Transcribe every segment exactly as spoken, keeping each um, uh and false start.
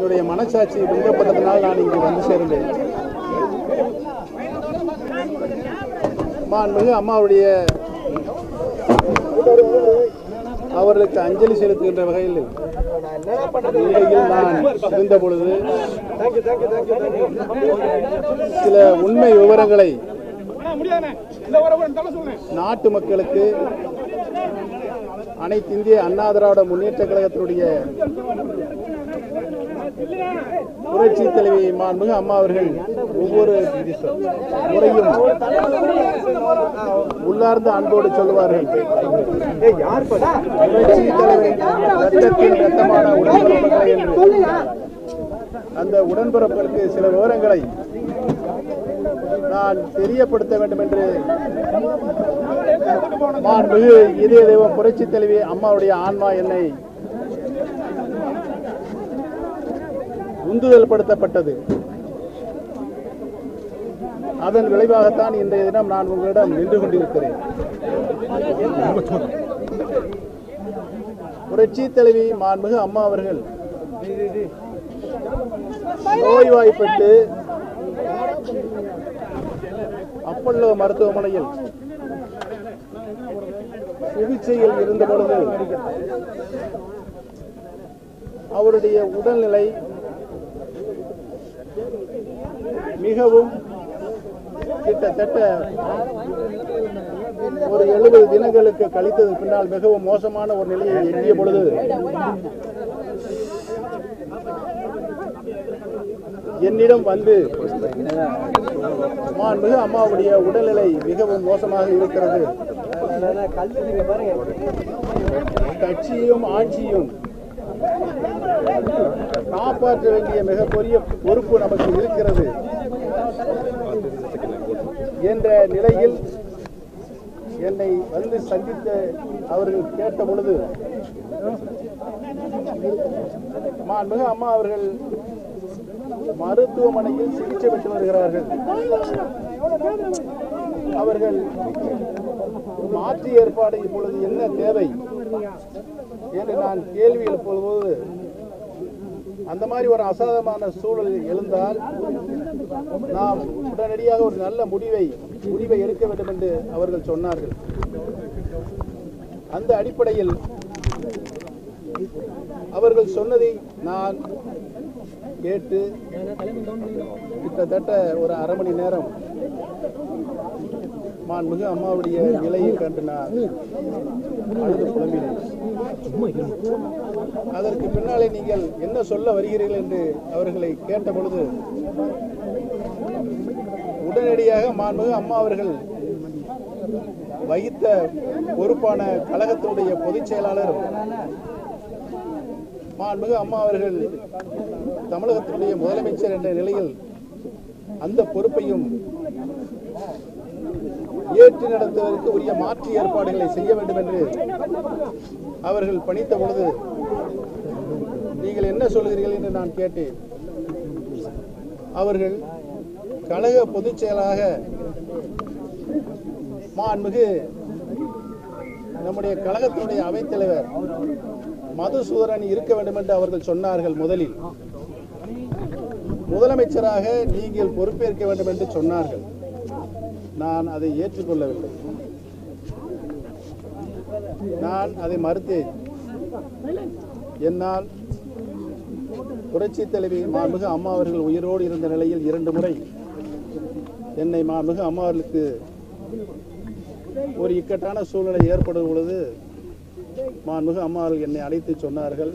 என்னுடைய மனசாட்சி விரும்பப்பட்டதனால் நான் இங்கு வந்து சேர்ந்தேன். மாண்புமிகு அம்மாவுடைய அவர்களுக்கு அஞ்சலி செலுத்துகின்ற வகையில் நிலையில் நான் இருந்த பொழுது சில உண்மை விவரங்களை நாட்டு மக்களுக்கு அனைத்து இந்திய அண்ணா திராவிட முன்னேற்ற கழகத்தினுடைய புரட்சி தலைவி மாண்புமிகு அம்மா அவர்கள் ஒவ்வொரு முறையும் உள்ளார்ந்த அன்போடு சொல்லுவார்கள். புரட்சி தலைவரின் ரத்தத்தின் ரத்தமான உடன்பிறப்புகளை என்று அந்த உடன்பிறப்புகளுக்கு சில விவரங்களை நான் தெரியப்படுத்த வேண்டும் என்று மாண்புமிகு இதய தெய்வம் புரட்சி தலைவி அம்மாவுடைய ஆன்மா என்னை உந்துதல் படுத்தப்பட்டது. அதன் விளைவாகத்தான் இன்றைய தினம் நான் உங்களிடம் நின்று கொண்டிருக்கிறேன். புரட்சி தலைவி மாண்புமிகு அம்மா அவர்கள் நோய்வாய்ப்பட்டு அப்பல்லோ மருத்துவமனையில் சிகிச்சையில் இருந்த பொழுது அவருடைய உடல்நிலை மிகவும் கிட்டத்தட்ட ஒரு எழுபது தினங்களுக்கு கழித்தது பின்னால் மிகவும் மோசமான ஒரு நிலையை எட்டிய பொழுது என்னிடம் வந்து மாண்புமிகு அம்மாவுடைய உடல்நிலை மிகவும் மோசமாக இருக்கிறது, கட்சியும் ஆட்சியும் காப்பாற்ற வேண்டிய மிகப்பெரிய பொறுப்பு நமக்கு இருக்கிறது என்ற நிலையில் என்னை வந்து சந்தித்த அவர்கள் கேட்ட பொழுது மாண்புமிகு அம்மா அவர்கள் மருத்துவமனையில் சிகிச்சை பெற்று வருகிறார்கள், அவர்கள் மாற்று ஏற்பாடு இப்பொழுது என்ன தேவை என்று நான் கேள்வி எழுப்பும்போது அந்த மாதிரி ஒரு அசாதமான சூழல் எழுந்தால் நாம் உடனடியாக ஒரு நல்ல முடிவை முடிவை எடுக்க வேண்டும் என்று அவர்கள் சொன்னார்கள். அந்த அடிப்படையில் அவர்கள் சொன்னதை நான் கேட்டு கிட்டத்தட்ட ஒரு அரை மணி நேரம் மாண்புமிகு அம்மாவுடைய நிலையை கண்டு நான் அழுது புலம்பினேன். அதற்கு பின்னாலே நீங்கள் என்ன சொல்ல வருகிறீர்கள் என்று அவர்களை கேட்ட பொழுது உடனடியாக மாண்புமிகு அம்மா அவர்கள் வகித்த பொறுப்பான கழகத்தினுடைய பொதுச் செயலாளர் மாண்புமிகு அம்மா அவர்கள் தமிழகத்தினுடைய முதலமைச்சர் என்ற நிலையில் அந்த பொறுப்பையும் ஏற்று நடத்துவதற்கு உரிய மாற்று ஏற்பாடுகளை செய்ய வேண்டும் என்று அவர்கள் பணித்த பொழுது நீங்கள் என்ன சொல்கிறீர்கள் என்று நான் கேட்டேன். அவர்கள் கழக பொதுச் செயலாக மாண்புமிகு நம்முடைய கழகத்தினுடைய அவைத்தலைவர் மதுசூதரன் இருக்க வேண்டும் என்று அவர்கள் சொன்னார்கள். முதலில் முதலமைச்சராக நீங்கள் பொறுப்பேற்க வேண்டும் என்று சொன்னார்கள். நான் அதை ஏற்றுக்கொள்ளவில்லை, நான் அதை மறுத்தேன். என்னால் புரட்சி தலைவி மாண்புமிகு அம்மா அவர்கள் உயிரோடு இருந்த நிலையில் இரண்டு முறை என்னை மாண்புமிகு அம்மா அவர்களுக்கு ஒரு இக்கட்டான சூழ்நிலை ஏற்படும் பொழுது மாண்புமிகு அம்மா அவர்கள் என்னை அழைத்து சொன்னார்கள்.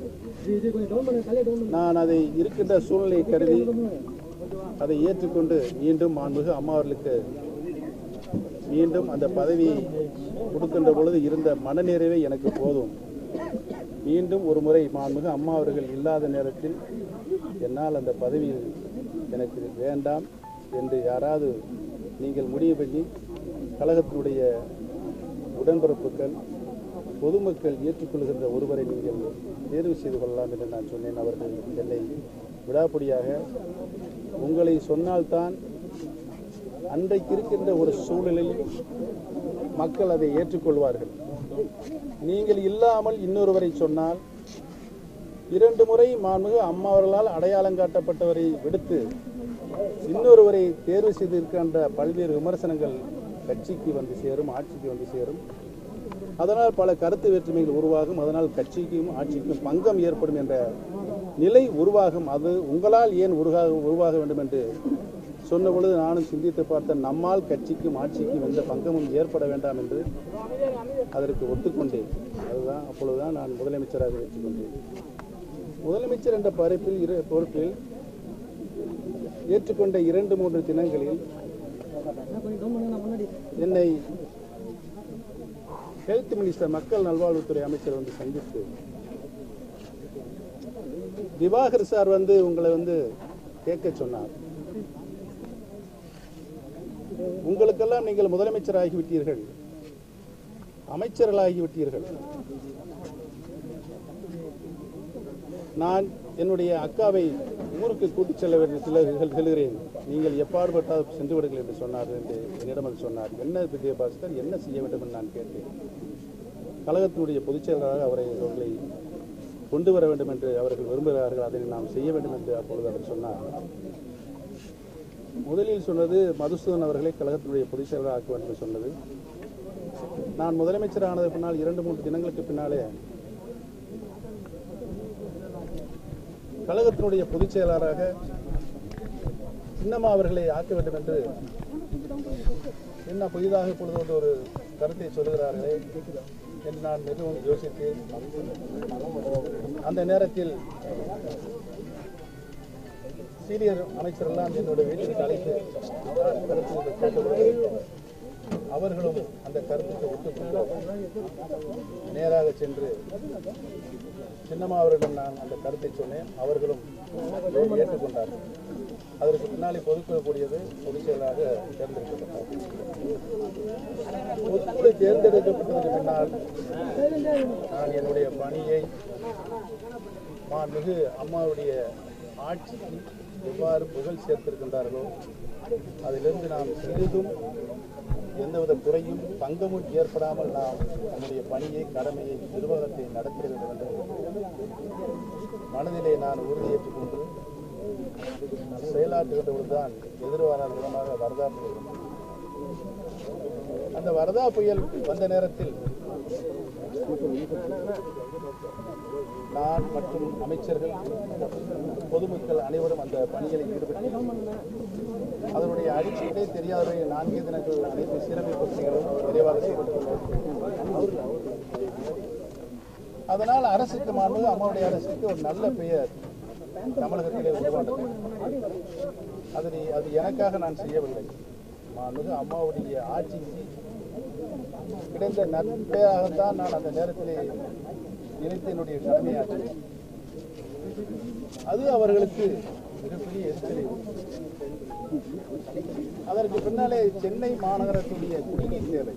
நான் அதை இருக்கின்ற சூழ்நிலையை கருதி அதை ஏற்றுக்கொண்டு மீண்டும் மாண்புமிகு அம்மா அவர்களுக்கு மீண்டும் அந்த பதவியை கொடுக்கின்ற பொழுது இருந்த மனநிறைவே எனக்கு போதும். மீண்டும் ஒரு முறை மாண்புமிகு அம்மா அவர்கள் இல்லாத நேரத்தில் என்னால் அந்த பதவியில் எனக்கு வேண்டாம் என்று யாராவது நீங்கள் முடிவு பண்ணி கழகத்தினுடைய உடன்பிறப்புகள் பொதுமக்கள் ஏற்றுக்கொள்கின்ற ஒருவரை நீங்கள் தேர்வு செய்து கொள்ளலாம் என்று நான் சொன்னேன். அவர்கள் என்னை விடாப்பிடியாக உங்களை சொன்னால்தான் அன்றைக்கு இருக்கின்ற ஒரு சூழலில் மக்கள் அதை ஏற்றுக்கொள்வார்கள், நீங்கள் இல்லாமல் இன்னொருவரை சொன்னால் இரண்டு முறை மாண்புமிகு அம்மா அவர்களால் அடையாளம் காட்டப்பட்டவரை விடுத்து இன்னொருவரை தேர்வு செய்திருக்கின்ற பல்வேறு விமர்சனங்கள் கட்சிக்கு வந்து சேரும், ஆட்சிக்கு வந்து சேரும். அதனால் பல கருத்து வேற்றுமைகள் உருவாகும். அதனால் கட்சிக்கும் ஆட்சிக்கும் பங்கம் ஏற்படும் என்ற நிலை உருவாகும். அது உங்களால் ஏன் உருவாக உருவாக வேண்டும் என்று சொன்ன பொழுது நானும் சிந்தித்து பார்த்த நம்மால் கட்சிக்கும் ஆட்சிக்கும் எந்த பங்கமும் ஏற்பட வேண்டாம் என்று அதற்கு ஒத்துக்கொண்டேன். அதுதான் அப்பொழுதுதான் நான் முதலமைச்சராக ஏற்றுக்கொண்டேன். முதலமைச்சர் என்ற பரப்பில் இரு பொறுப்பில் ஏற்றுக்கொண்ட இரண்டு மூன்று தினங்களில் என்னை ஹெல்த் மினிஸ்டர் மக்கள் நல்வாழ்வுத்துறை அமைச்சர் வந்து சந்தித்து, திவாகர் சார் வந்து உங்களை வந்து கேட்க சொன்னார். உங்களுக்கெல்லாம் நீங்கள் முதலமைச்சராகிவிட்டீர்கள், அமைச்சர்களாகிவிட்டீர்கள். நான் என்னுடைய அக்காவை ஊருக்கு கூட்டிச் செல்ல வேண்டிய செல்கிறேன், நீங்கள் எப்பாடுபட்டால் சென்று விடுங்கள் என்று சொன்னார் என்று என்னிடம் சொன்னார். என்ன விஜயபாஸ்கர், என்ன செய்ய வேண்டும் என்று நான் கேட்டேன். கழகத்தினுடைய பொதுச் செயலராக அவரை அவர்களை கொண்டு வர வேண்டும் என்று அவர்கள் விரும்புகிறார்கள், அதை நாம் செய்ய வேண்டும் என்று அப்பொழுது அவர் சொன்னார். முதலில் சொன்னது மதுசூதன் அவர்களை கழகத்தினுடைய பொதுச் செயலராக ஆக்க வேண்டும் என்று சொன்னது. நான் முதலமைச்சர் ஆனது பின்னால் இரண்டு மூன்று தினங்களுக்கு பின்னாலே கழகத்தினுடைய பொதுச் செயலாளராக சின்னம்மா அவர்களை ஆக்க வேண்டும் என்று என்ன புதிதாக இப்பொழுது வந்து ஒரு கருத்தை சொல்லுகிறார்களே என்று நான் மிகவும் யோசித்தேன். அந்த நேரத்தில் சீனியர் அமைச்சரெல்லாம் என்னுடைய வீட்டுக்கு அழைத்து கருத்து கேட்டபோது அவர்களும் அந்த கருத்துக்கு ஒத்துக்கொண்டு நேராக சென்று சின்னம்மா அவரிடம் நான் அந்த கருத்தை சொன்னேன். அவர்களும் ஏற்றுக்கொண்டார்கள். அதற்கு பின்னாலே பொதுக்கக்கூடியது பொதுச் செயலாக தேர்ந்தெடுக்கப்பட்டார். பொதுக்குழு தேர்ந்தெடுக்கப்பட்டதற்கு பின்னால் நான் என்னுடைய பணியை மாண்புமிகு அம்மாவுடைய ஆட்சிக்கு எவ்வாறு புகழ் சேர்த்திருக்கின்றார்களோ அதிலிருந்து நாம் சிறிதும் எந்தவித குறையும் பங்கமும் ஏற்படாமல் நாம் நம்முடைய பணியை, கடமையை, நிர்வாகத்தை நடத்த வேண்டும் என்று மனதிலே நான் உறுதியேற்றுக் கொண்டு செயலாற்றுகின்ற பொழுதுதான் எதிர்பாராத விதமாக வரதா புயல். அந்த வரதா புயல் வந்த நேரத்தில் நான் மற்றும் அமைச்சர்கள், பொதுமக்கள் அனைவரும் அந்த பணிகளில் ஈடுபட்டு அதனுடைய அடிப்படை தெரியாதவரை நான்கே தினங்கள் அனைத்து சீரமைப்பு பணிகளும் விரைவாக செய்யப்பட்டுள்ளது. அதனால் அரசுக்கு மாண்புமிகு அம்மாவுடைய அரசுக்கு ஒரு நல்ல பெயர் தமிழகத்திலே உருவானது. அதனை அது எனக்காக நான் செய்யவில்லை. மாண்புமிகு அம்மாவுடைய ஆட்சிக்கு கிடைந்த நற்பெயராகத்தான் நான் அந்த நேரத்திலே நினைத்து என்னுடைய கடமையாற்றினேன். அது அவர்களுக்கு மிகப்பெரிய எரிச்சலை. அதற்கு பின்னாலே சென்னை மாநகரத்துடைய குடிநீர் தேவை,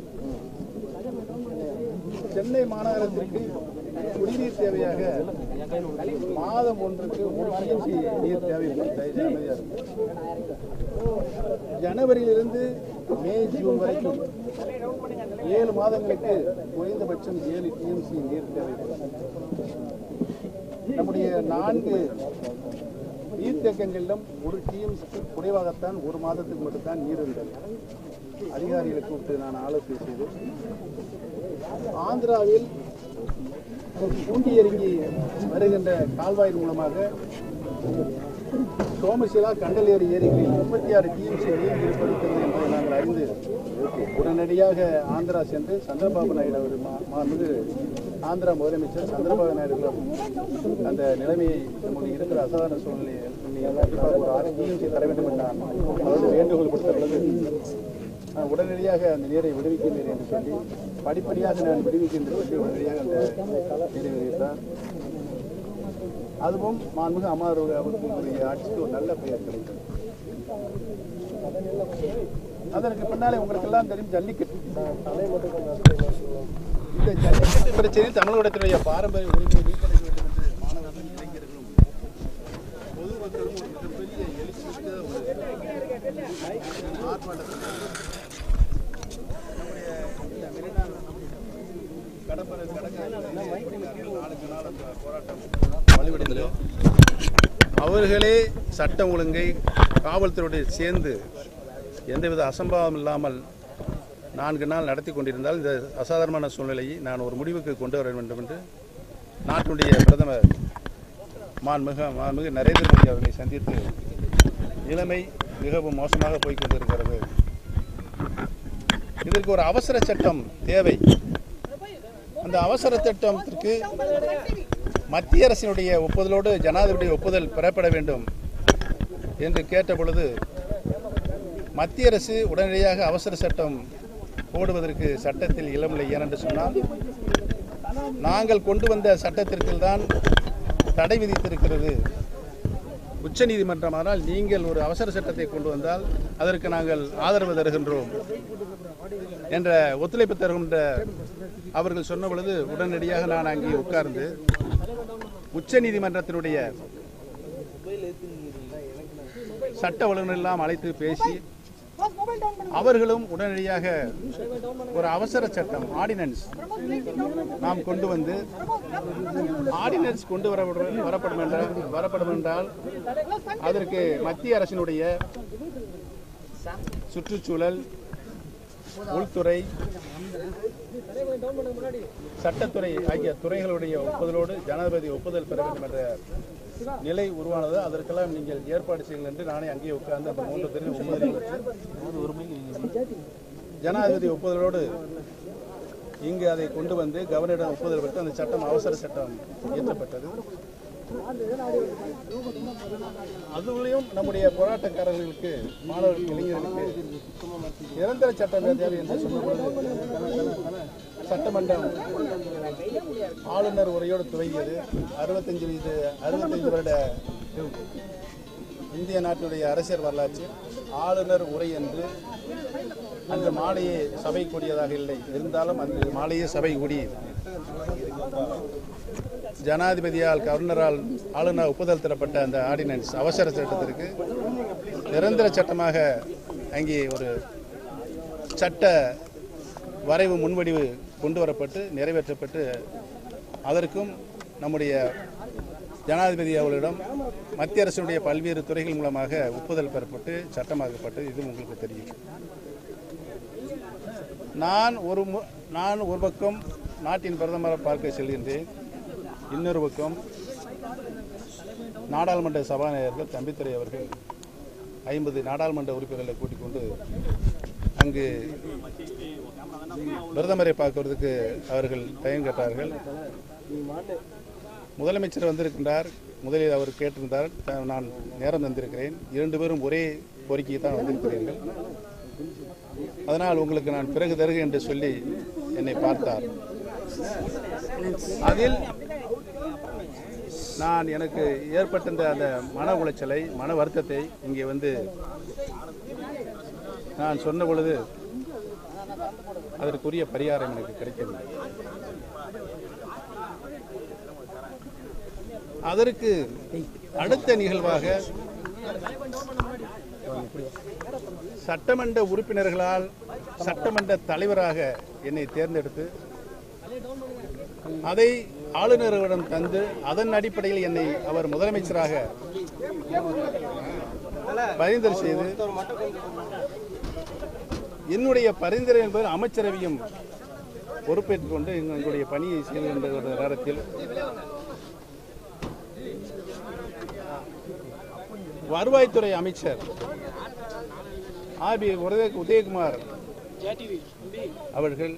சென்னை மாநகரத்திற்கு குடிநீர் தேவையாக மாதம் ஒன்றுக்கு ஒரு டிஎம்சி நீர் தேவைப்பட்டது. ஜனவரியிலிருந்து மே ஜூன் வரைக்கும் ஏழு மாதங்களுக்கு குறைந்தபட்சம் ஏழு டிஎம்சி நீர் தேவைப்படும். நம்முடைய நான்கு நீர்த்தேக்கங்களிலும் ஒரு டிஎம்சிக்கு குறைவாகத்தான் ஒரு மாதத்துக்கு மட்டும்தான் நீர் இருந்தது. அதிகாரிகளை கூப்பிட்டு நான் ஆலோசனை செய்து ஆந்திராவில் பூண்டி இறங்கி வருகின்ற கால்வாயின் மூலமாக சோமசிலா, கண்டலேறு ஏரிகளில் முப்பத்தி ஆறு டிஎம்சி நீர் இருப்பது என்பதை நாங்கள் அறிந்து உடனடியாக ஆந்திரா சென்று சந்திரபாபு நாயுடு அவர் மாண்புமிகு ஆந்திரா முதலமைச்சர் சந்திரபாபு நாயுடுகளும் அந்த நிலைமையை நம்முடைய இருக்கிற அசாதாரண சூழ்நிலையை கண்டிப்பாக ஒரு ஆறு டிஎம்சி தர வேண்டும் என்று நான் அவரோடு வேண்டுகோள் கொடுத்த பொழுது உடனடியாக அந்த நீரை விடுவிக்கின்றேன் என்று சொல்லி படிப்படியாக நான் விடுவிக்கின்றேன். உடனடியாக அந்த நீரை விடுவித்தார். அதுவும் மாண்புமிகு அம்மா அவர்களுடைய ஆட்சிக்கு ஒரு நல்ல பெயர் கிடைத்தது. அதற்கு பின்னாலே உங்களுக்கு எல்லாம் தெரியும் ஜல்லிக்கட்டு. இந்த ஜல்லிக்கட்டு பிரச்சனையில் தமிழகத்தினுடைய பாரம்பரிய உரிமையை மீட்டெடுக்க வேண்டும் என்று மாணவர்களும் இளைஞர்களும் பொதுமக்களும் ஒரு மிகப்பெரிய எழுச்சி மிக்க ஒரு ஆர்ப்பாட்டத்தில் நம்முடைய மெரினா கடற்படை கடற்கரை நாளுக்கு நாள் போராட்டம் வலுவடைந்து அவர்களே சட்டம் ஒழுங்கை காவல்துறையோடு சேர்ந்து எந்தவித அசம்பாவம் இல்லாமல் நான்கு நாள் நடத்தி கொண்டிருந்தால் இந்த அசாதாரணமான சூழ்நிலையை நான் ஒரு முடிவுக்கு கொண்டு வர வேண்டும் என்று நாட்டுடைய பிரதமர் மாண்புமிகு மாண்புமிகு நரேந்திர மோடி அவர்களை சந்தித்து நிலைமை மிகவும் மோசமாக போய்கொண்டிருக்கிறது, இதற்கு ஒரு அவசர சட்டம் தேவை, அந்த அவசர சட்டத்திற்கு மத்திய அரசினுடைய ஒப்புதலோடு ஜனாதிபதி ஒப்புதல் பெறப்பட வேண்டும் என்று கேட்டபொழுது மத்திய அரசு உடனடியாக அவசர சட்டம் போடுவதற்கு சட்டத்தில் இளமில்லை. ஏனென்று சொன்னால் நாங்கள் கொண்டு வந்த சட்டத்திற்குள் தான் தடை விதித்திருக்கிறது உச்ச நீதிமன்றம். ஆனால் நீங்கள் ஒரு அவசர சட்டத்தை கொண்டு வந்தால் அதற்கு நாங்கள் ஆதரவு தருகின்றோம் என்ற ஒத்துழைப்பு தருகின்ற அவர்கள் சொன்ன பொழுது உடனடியாக நான் அங்கே உட்கார்ந்து உச்ச நீதிமன்றத்தினுடைய சட்ட வல்லுநரெல்லாம் அழைத்து பேசி அவர்களும் உடனடியாக ஒரு அவசர சட்டம் ஆர்டினன்ஸ் நாம் கொண்டு வந்து ஆர்டினன்ஸ் கொண்டு வர வரப்படும் என்றால் வரப்படும் என்றால் அதற்கு மத்திய அரசினுடைய சுற்றுச்சூழல், உள்துறை, சட்டத்துறை ஆகிய துறைகளுடைய ஒப்புதலோடு ஜனாதிபதி ஒப்புதல் பெற வேண்டும் என்ற நிலை உருவானது. அதற்கெல்லாம் நீங்கள் ஏற்பாடு செய்யுங்கள் என்று நானே அங்கே உட்கார்ந்து அந்த மூன்று பேரில் ஒப்புதல் ஜனாதிபதி ஒப்புதலோடு இங்கு அதை கொண்டு வந்து கவர்னரிடம் ஒப்புதல் பெற்று அந்த சட்டம் அவசர சட்டம் இயற்றப்பட்டது. அதுலேயும் நம்முடைய போராட்டக்காரர்களுக்கு, மாணவர்கள், இளைஞர்களுக்கு நிரந்தர சட்டம் தேவை என்று சொன்னபொழுது சட்டமன்றம் ஆளுநர் உரையோடு துவங்கியது. அறுபத்தஞ்சு இது அறுபத்தஞ்சு வருட இந்திய நாட்டினுடைய அரசியல் வரலாற்றில் ஆளுநர் உரை என்று அந்த மாலையே சபை கூடியதாக இல்லை. இருந்தாலும் அந்த மாலையே சபை கூடி ஜனாதிபதியால் கவர்னரால் ஆளுநர் ஒப்புதல் தரப்பட்ட அந்த ஆர்டினன்ஸ் அவசர சட்டத்திற்கு நிரந்தர சட்டமாக அங்கே ஒரு சட்ட வரைவு முன்வடிவு கொண்டு வரப்பட்டு நிறைவேற்றப்பட்டு அதற்கும் நம்முடைய ஜனாதிபதி அவர்களிடம் மத்திய அரசினுடைய பல்வேறு துறைகள் மூலமாக ஒப்புதல் பெறப்பட்டு சட்டமாக்கப்பட்டு இது உங்களுக்கு தெரியும். நான் ஒரு நான் ஒரு பக்கம் நாட்டின் பிரதமரை பார்க்க செல்கின்றேன், இன்னொரு பக்கம் நாடாளுமன்ற சபாநாயகர்கள் தம்பித்துரை அவர்கள் ஐம்பது நாடாளுமன்ற உறுப்பினர்களை கூட்டிக் கொண்டு அங்கு பிரதமரை பார்க்கறதுக்கு அவர்கள் டைம் கேட்டார்கள். முதலமைச்சர் வந்திருக்கின்றார், முதலில் அவர் கேட்டிருந்தார், நான் நேரம் தந்திருக்கிறேன், இரண்டு பேரும் ஒரே கோரிக்கையை தான் வந்திருக்கிறீர்கள், அதனால் உங்களுக்கு நான் பிறகு தருகிறேன் என்று சொல்லி என்னை பார்த்தார். அதில் நான் எனக்கு ஏற்பட்ட அந்த மன உளைச்சலை, மன வருத்தத்தை இங்கே வந்து நான் சொன்ன பொழுது அதற்குரிய பரிகாரம் எனக்கு கிடைக்கவில்லை. அதற்கு அடுத்த நிகழ்வாக சட்டமன்ற உறுப்பினர்களால் சட்டமன்ற தலைவராக என்னை தேர்ந்தெடுத்து அதை ஆளுநரிடம் தந்து அதன் அடிப்படையில் என்னை அவர் முதலமைச்சராக பரிந்துரை செய்து என்னுடைய பரிந்துரை என்பது அமைச்சரவையும் பொறுப்பேற்றுக் கொண்டு எங்களுடைய பணியை செய்கின்ற ஒரு நேரத்தில் வருவாய்த்துறை அமைச்சர் ஆபி உதயகுமார் அவர்கள்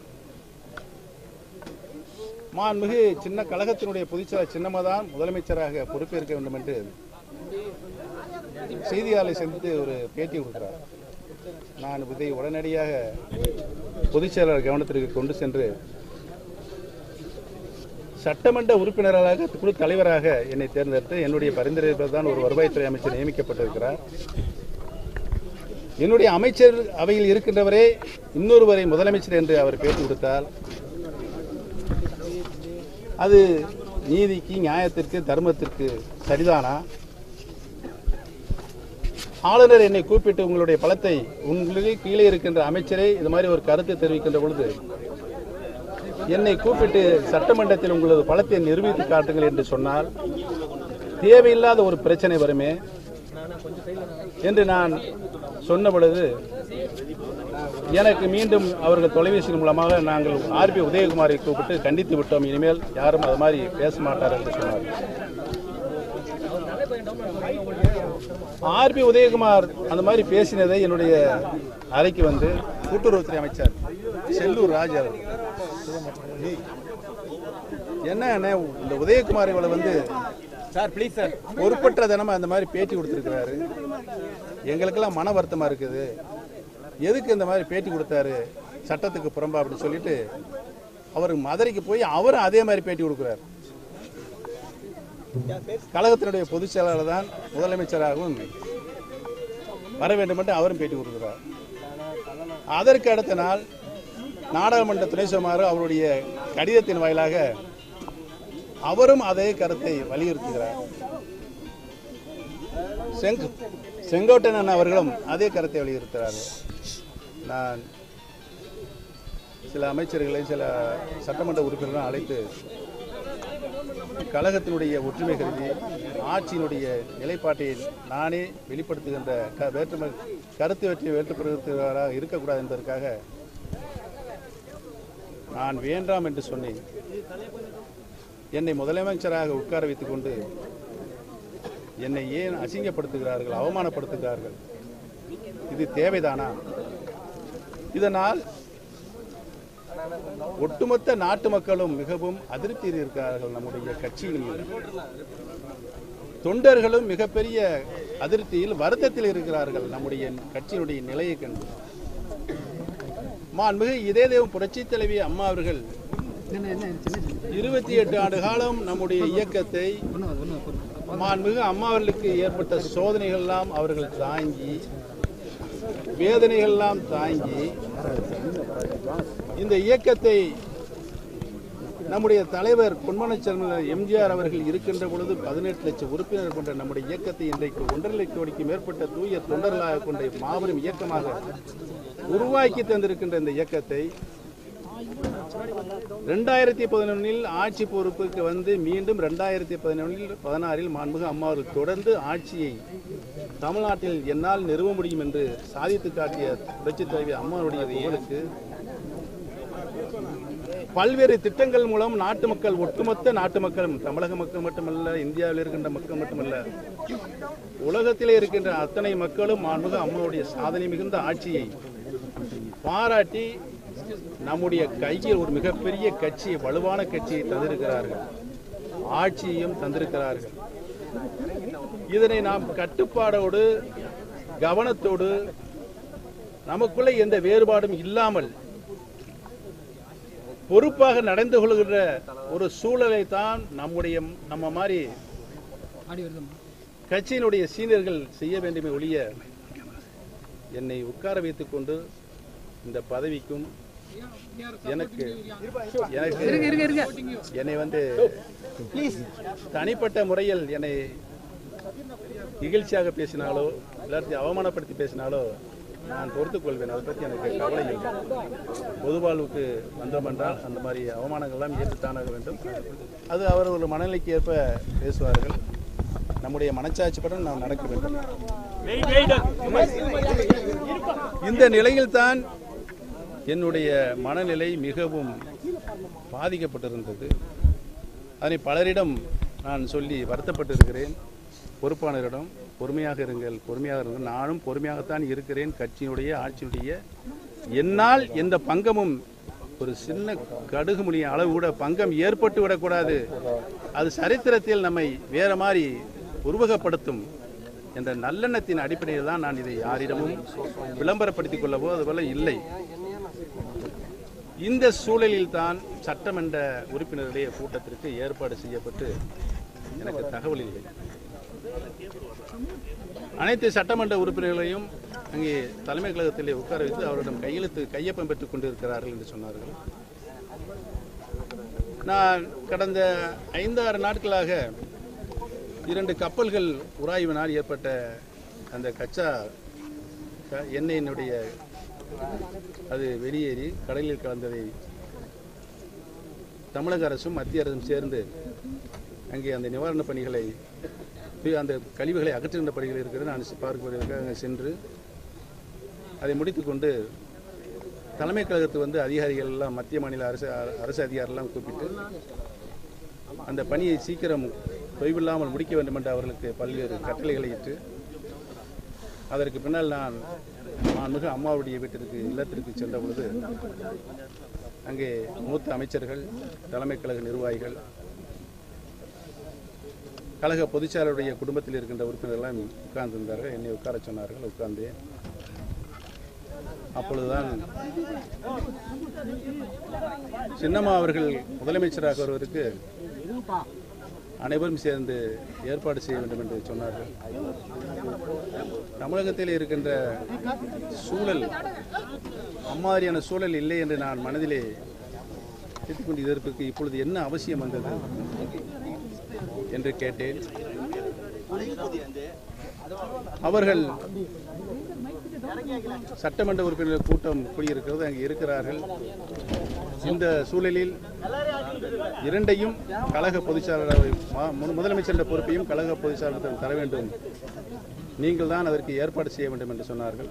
மாண்புமிகு சின்ன கழகத்தினுடைய பொதுச்செயலாளர் சின்னமாதான் முதலமைச்சராக பொறுப்பேற்க வேண்டும் என்று செய்தியாளரை சந்தித்து ஒரு பேட்டி கொடுக்கிறார். நான் இதை உடனடியாக பொதுச்செயலாளர் கவனத்திற்கு கொண்டு சென்று சட்டமன்ற உறுப்பினராக குழு தலைவராக என்னை தேர்ந்தெடுத்து என்னுடைய பரிந்துரை தான் ஒரு வருவாய்த்துறை அமைச்சர் நியமிக்கப்பட்டிருக்கிறார். என்னுடைய அமைச்சர் அவையில் இருக்கின்றவரே இன்னொருவரை முதலமைச்சர் என்று அவர் பேட்டி கொடுத்தால் அது நீதிக்கு, நியாயத்திற்கு, தர்மத்திற்கு சரிதானா? ஆளுநர் என்னை கூப்பிட்டு உங்களுடைய பலத்தை உங்களுக்கு கீழே இருக்கின்ற அமைச்சரே இது மாதிரி ஒரு கருத்தை தெரிவிக்கின்ற பொழுது என்னை கூப்பிட்டு சட்டமன்றத்தில் உங்களது பலத்தை நிரூபித்து காட்டுங்கள் என்று சொன்னால் தேவையில்லாத ஒரு பிரச்சனை வருமே என்று நான் சொன்ன பொழுது எனக்கு மீண்டும் அவர்கள் தொலைபேசி மூலமாக நாங்கள் ஆர்பி உதயகுமாரை கூப்பிட்டு கண்டித்து விட்டோம், இனிமேல் யாரும் அது மாதிரி பேச மாட்டார் என்று சொன்னார். ஆர்பி உதயகுமார் அந்த மாதிரி பேசினதை என்னுடைய அறைக்கு வந்து கூட்டுறவுத்துறை அமைச்சர் செல்லூர் ராஜ் அவர் என்ன இந்த உதயகுமார் இவளை வந்து சார் ப்ளீஸ் சார் பொறுப்பற்ற தினமா அந்த மாதிரி பேட்டி கொடுத்துருக்கிறாரு, எங்களுக்கெல்லாம் மன வருத்தமா இருக்குது, எதுக்கு இந்த மாதிரி பேட்டி கொடுத்தாரு சட்டத்துக்கு புறம்பா அப்படின்னு சொல்லிட்டு அவர் மதுரைக்கு போய் அவரும் அதே மாதிரி பேட்டி கொடுக்கிறார். கழகத்தினுடைய பொதுச் செயலாளர் தான் முதலமைச்சராகவும் வர வேண்டும் என்று அவரும் பேட்டி கொடுக்கிறார். அதற்கு அடுத்த நாள் நாடாளுமன்ற துணை சபாநாயகர் அவருடைய கடிதத்தின் வாயிலாக அவரும் அதே கருத்தை வலியுறுத்துகிறார். செங்கோட்டையன் அவர்களும் அதே கருத்தை வலியுறுத்துகிறார்கள். நான் சில அமைச்சர்களை சில சட்டமன்ற உறுப்பினர்கள் அழைத்து கழகத்தினுடைய ஒற்றுமை கருதி ஆட்சியினுடைய நிலைப்பாட்டை நானே வெளிப்படுத்துகின்ற வேற்றுமை கருத்து வெற்றி வேற்றுப்படுத்துவராக இருக்கக்கூடாது என்பதற்காக நான் வேண்டாம் என்று சொன்னேன். என்னை முதலமைச்சராக உட்கார வைத்துக் கொண்டு என்னை ஏன் அசிங்கப்படுத்துகிறார்கள், அவமானப்படுத்துகிறார்கள், இது தேவைதானா? இதனால் ஒட்டுமொத்த நாட்டு மக்களும் மிகவும் அதிருப்தியில் இருக்கிறார்கள். நம்முடைய கட்சியின் தொண்டர்களும் மிகப்பெரிய அதிருப்தியில் வருத்தத்தில் இருக்கிறார்கள். நம்முடைய கட்சியினுடைய நிலையை கண்டு மாண்புமிகு இதயதேவம் புரட்சி தலைவி அம்மா அவர்கள் இருபத்தி எட்டு ஆண்டு காலம் நம்முடைய இயக்கத்தை மாண்புமிகு அம்மா அவர்களுக்கு ஏற்பட்ட சோதனைகள் எல்லாம் அவர்கள் தாங்கி வேதனைகள் எல்லாம் தாங்கி இந்த இயக்கத்தை நம்முடைய தலைவர் பொன்மனச்செல்வன் எம்ஜிஆர் அவர்கள் இருக்கின்ற பொழுது பதினெட்டு லட்சம் உறுப்பினர் கொண்ட நம்முடைய இயக்கத்தை இன்றைக்கு ஒன்றரை லட்சம் கோடிக்கு மேற்பட்ட தூய தொண்டர்களாக கொண்ட மாபெரும் இயக்கமாக உருவாக்கி தந்திருக்கின்ற இந்த இயக்கத்தை இரண்டாயிரத்தி பதினொன்னில் ஆட்சி பொறுப்புக்கு வந்து மீண்டும் இரண்டாயிரத்தி பதினொன்னில் பதினாறில் மாண்புமிகு அம்மா அவர்கள் தொடர்ந்து ஆட்சியை தமிழ்நாட்டில் என்னால் நிறுவ முடியும் என்று சாதித்து காட்டிய புரட்சித் தலைவி அம்மாவுடைய புகழுக்கு பல்வேறு திட்டங்கள் மூலம் நாட்டு மக்கள் ஒட்டுமொத்த நாட்டு மக்களும் தமிழக மக்கள் மட்டுமல்ல, இந்தியாவில் இருக்கின்ற மக்கள் மட்டுமல்ல, உலகத்திலே இருக்கின்ற அத்தனை மக்களும் மாண்புமிகு அம்மாவுடைய சாதனை மிகுந்த ஆட்சியை பாராட்டி நம்முடைய கையில் ஒரு மிகப்பெரிய கட்சி, வலுவான கட்சியை தந்திருக்கிறார்கள், ஆட்சியையும் தந்திருக்கிறார்கள். இதனை நாம் கட்டுப்பாடோடு கவனத்தோடு நமக்குள்ள எந்த வேறுபாடும் இல்லாமல் பொறுப்பாக நடந்து கொள்கின்ற ஒரு சூழலை தான் நம்முடைய நம்ம மாதிரி கட்சியினுடைய சீனியர்கள் செய்ய வேண்டுமே ஒழிய என்னை உட்கார வைத்துக் கொண்டு இந்த பதவிக்கும் எனக்கு எனக்கு என்னை வந்து தனிப்பட்ட முறையில் என்னை இகழ்ச்சியாக பேசினாலோ எல்லாத்தையும் அவமானப்படுத்தி பேசினாலோ நான் பொறுத்துக் கொள்வேன். அதை பற்றி எனக்கு கவலை இல்லை. பொது வாழ்வுக்கு வந்தோம் என்றால் அந்த மாதிரி அவமானங்கள்லாம் ஏற்றுத்தானாக வேண்டும். அது அவர் ஒரு மனநிலைக்கு ஏற்ப பேசுவார்கள். நம்முடைய மனச்சாட்சிப்படம் நாம் நடக்க வேண்டும். இந்த நிலையில்தான் என்னுடைய மனநிலை மிகவும் பாதிக்கப்பட்டிருந்தது. அதனை பலரிடம் நான் சொல்லி வருத்தப்பட்டிருக்கிறேன். பொறுப்பாளரிடம் பொறுமையாக இருங்கள், பொறுமையாக இருங்கள். நானும் பொறுமையாகத்தான் இருக்கிறேன். கட்சியினுடைய ஆட்சியினுடைய என்னால் எந்த பங்கமும் ஒரு சின்ன கடுகு மொழி அளவு கூட பங்கம் ஏற்பட்டு விடக்கூடாது, அது சரித்திரத்தில் நம்மை வேற மாதிரி உருவகப்படுத்தும் என்ற நல்லெண்ணத்தின் அடிப்படையில் தான் நான் இதை யாரிடமும் விளம்பரப்படுத்திக் கொள்ளவோ அதுபோல இல்லை. இந்த சூழலில் தான் சட்டமன்ற உறுப்பினர்களுடைய கூட்டத்திற்கு ஏற்பாடு செய்யப்பட்டு எனக்கு தகவல் இல்லை. அனைத்து சட்டமன்ற உறுப்பினர்களையும் அங்கே தலைமை கழகத்திலே உட்கார வைத்து அவரிடம் கையெழுத்து கையொப்பம் பெற்றுக் கொண்டிருக்கிறார்கள் என்று சொன்னார்கள். நான் கடந்த ஐந்தாறு நாட்களாக இரண்டு கப்பல்கள் உராய்வினால் ஏற்பட்ட அந்த கச்சா எண்ணெயினுடைய அது வெளியேறி கடலில் கலந்ததை தமிழக அரசும் மத்திய அரசும் சேர்ந்து அங்கே அந்த நிவாரணப் பணிகளை அந்த கழிவுகளை அகற்றுகின்ற பணிகள் இருக்கிறது. நான் பார்ப்பதற்காக சென்று அதை முடித்துக்கொண்டு தலைமை கழகத்துக்கு வந்து அதிகாரிகள் எல்லாம் மத்திய மாநில அரசு அரசு அதிகாரிகளெல்லாம் கூப்பிட்டு அந்த பணியை சீக்கிரம் தொய்வில்லாமல் முடிக்க வேண்டும் என்று அவர்களுக்கு பல்வேறு கட்டளைகளை இட்டு அதற்கு பின்னால் நான் மாண்புமிகு அம்மாவுடைய வீட்டிற்கு இல்லத்திற்கு சென்ற பொழுது அங்கே மூத்த அமைச்சர்கள், தலைமை கழக நிர்வாகிகள், கழக பொதுச்செயலாளருடைய குடும்பத்தில் இருக்கின்ற உறுப்பினர்கள்லாம் உட்கார்ந்திருந்தார்கள். என்னை உட்கார சொன்னார்கள். உட்கார்ந்தேன். அப்பொழுதுதான் சின்னம்மா அவர்கள் முதலமைச்சராக வருவதற்கு அனைவரும் சேர்ந்து ஏற்பாடு செய்ய வேண்டும் என்று சொன்னார்கள். தமிழகத்தில் இருக்கின்ற சூழல் அம்மாதிரியான சூழல் இல்லை என்று நான் மனதிலே கேட்டுக்கொண்டு இதற்கு இப்பொழுது என்ன அவசியம் வந்தது என்று கேட்டேன். அவர்கள் சட்டமன்ற உறுப்பினர்கள் கூட்டம் கூடியிருக்கிறது, அங்கே இருக்கிறார்கள். இந்த சூழலில் இரண்டையும் கழக பொதுச்செயலாளர் முதலமைச்சர் பொறுப்பையும் கழக பொதுச்செயலாளர் தர வேண்டும், நீங்கள் தான் அதற்கு ஏற்பாடு செய்ய வேண்டும் என்று சொன்னார்கள்.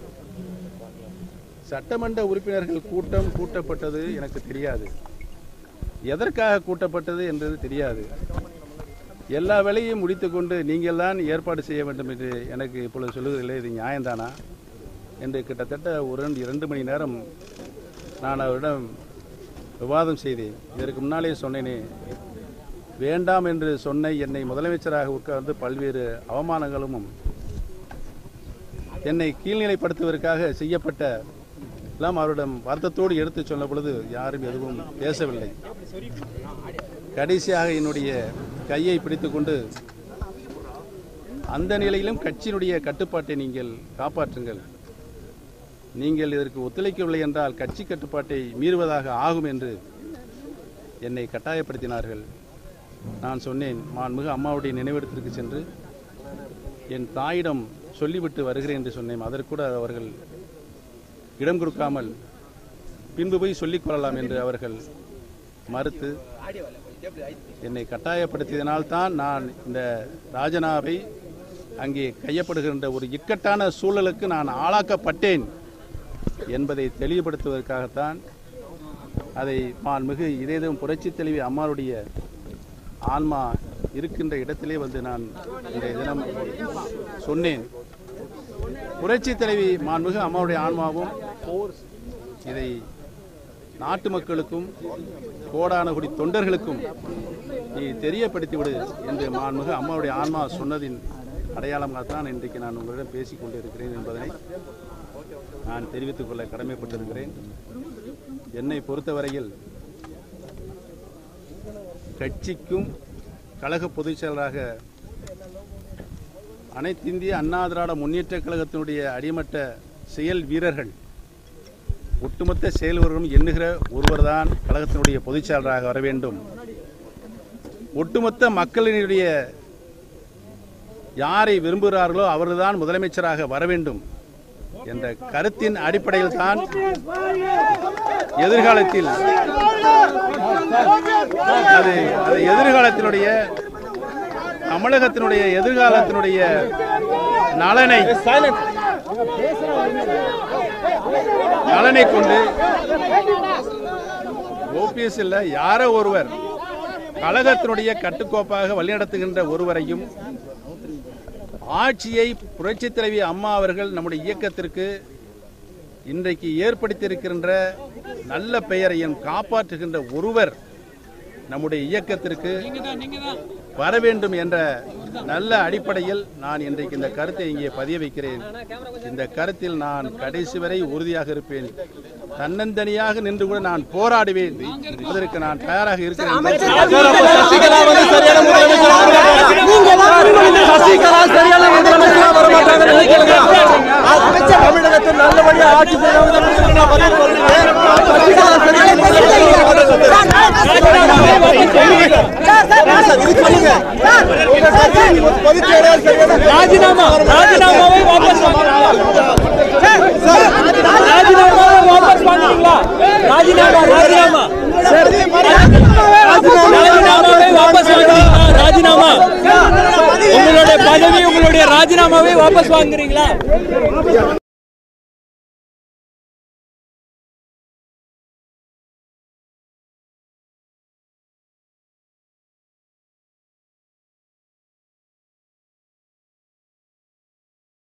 சட்டமன்ற உறுப்பினர்கள் கூட்டம் கூட்டப்பட்டது எனக்கு தெரியாது, எதற்காக கூட்டப்பட்டது என்பது தெரியாது. எல்லா வேலையும் முடித்துக்கொண்டு நீங்கள் தான் ஏற்பாடு செய்ய வேண்டும் என்று எனக்கு இப்பொழுது சொல்லுவதில்லை, இது நியாயம்தானா என்று கிட்டத்தட்ட ஒரு இரண்டு மணி நேரம் நான் அவரிடம் விவாதம் செய்தேன். இதற்கு முன்னாலே சொன்னேனே, வேண்டாம் என்று சொன்ன என்னை முதலமைச்சராக உட்கார்ந்து பல்வேறு அவமானங்களும் என்னை கீழ்நிலைப்படுத்துவதற்காக செய்யப்பட்ட எல்லாம் அவரிடம் வருத்தத்தோடு எடுத்து சொன்ன பொழுது யாரும் எதுவும் பேசவில்லை. கடைசியாக என்னுடைய கையை பிடித்துக்கொண்டு அந்த நிலையிலும் கட்சியினுடைய கட்டுப்பாட்டை நீங்கள் காப்பாற்றுங்கள், நீங்கள் இதற்கு ஒத்துழைக்கவில்லை என்றால் கட்சி கட்டுப்பாட்டை மீறுவதாக ஆகும் என்று என்னை கட்டாயப்படுத்தினார்கள். நான் சொன்னேன், மாண்புமிகு அம்மாவுடைய நினைவிடத்திற்கு சென்று என் தாயிடம் சொல்லிவிட்டு வருகிறேன் என்று சொன்னேன். அதற்கூட அவர்கள் இடம் கொடுக்காமல் பின்பு போய் சொல்லிக் கொள்ளலாம் என்று அவர்கள் மறுத்து என்னை கட்டாயப்படுத்தியதனால்தான் நான் இந்த ராஜினாவை அங்கே கையப்படுகின்ற ஒரு இக்கட்டான சூழலுக்கு நான் ஆளாக்கப்பட்டேன் என்பதை தெளிவுபடுத்துவதற்காகத்தான் அதை மாண்புமிகு இதயம் புரட்சி தலைவி அம்மாவுடைய ஆன்மா இருக்கின்ற இடத்திலே வந்து நான் இந்த தினம் சொன்னேன். புரட்சி தலைவி மாண்புமிகு அம்மாவுடைய ஆன்மாவும் இதை நாட்டு மக்களுக்கும் கோடான கோடி தொண்டர்களுக்கும் நீ தெரியப்படுத்திவிடு என்று மாண்புமிகு அம்மாவுடைய ஆன்மா சொன்னதின் அடையாளமாகத்தான் இன்றைக்கு நான் உங்களிடம் பேசிக் கொண்டிருக்கிறேன் என்பதனை நான் தெரிவித்துக் கொள்ள கடமைப்பட்டிருக்கிறேன். என்னை பொறுத்தவரையில் கட்சிக்கும் கழக பொதுச் செயலராக அனைத்து இந்திய அண்ணா திராவிட முன்னேற்ற கழகத்தினுடைய அடிமட்ட செயல் வீரர்கள் ஒட்டுமொத்த செயல்வர்களும் எண்ணுகிற ஒருவர் தான் கழகத்தினுடைய பொதுச் செயலராக வர வேண்டும். ஒட்டுமொத்த மக்களினுடைய யாரை விரும்புகிறார்களோ அவர்தான் முதலமைச்சராக வர வேண்டும் என்ற கருத்தின் அடிப்படையில் தான் எதிர்காலத்தில் அது அது எதிர்காலத்தினுடைய தமிழகத்தினுடைய எதிர்காலத்தினுடைய நலனை நலனை கொண்டு ஓபிஎஸ் இல்ல யாரோ ஒருவர் கழகத்தினுடைய கட்டுக்கோப்பாக வழிநடத்துகின்ற ஒருவரையும் ஆட்சியை புரட்சி தலைவி அம்மா அவர்கள் நம்முடைய இயக்கத்திற்கு இன்றைக்கு ஏற்படுத்தியிருக்கின்ற நல்ல பெயரையும் காப்பாற்றுகின்ற ஒருவர் நம்முடைய இயக்கத்திற்கு வர வேண்டும் என்ற நல்ல அடிப்படையில் நான் இன்றைக்கு இந்த கருத்தை இங்கே பதிய வைக்கிறேன். இந்த கருத்தில் நான் கடைசி வரை உறுதியாக இருப்பேன். தன்னந்தனியாக நின்று கூட நான் போராடுவேன். அதற்கு நான் தயாராக இருக்கிறேன். ராஜினாமா ராஜினாமாவை வாபஸ் ராஜினாமாவை வாபஸ் வாங்குறீங்களா? ராஜினாமா ராஜினாமா ராஜினாமாவை வாபஸ் வாங்குறீங்களா? ராஜினாமா உங்களோட ராஜினாமாவை வாபஸ் வாங்குறீங்களா?